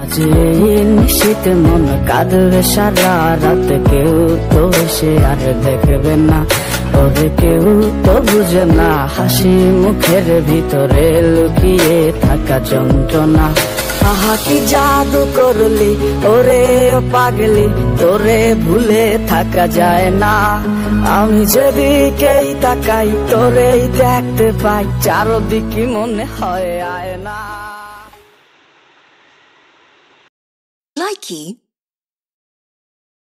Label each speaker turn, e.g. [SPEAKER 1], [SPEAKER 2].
[SPEAKER 1] যে নিশীত মন কাঁদবে সারা রাত, কেউ তো এসে আর দেখবে না, ওরে কেউ তো বুঝে না হাসি মুখের ভিতরে লুকিয়ে থাকা যন্ত্রণা। আহা কি জাদু করলি ওরে ও পাগলি, তোরে ভুলে থাকা যায় না। আমি যেদিকেই তাকাই তোরেই দেখতে পাই, চারদিকে মনে হয় আয়না।
[SPEAKER 2] Likey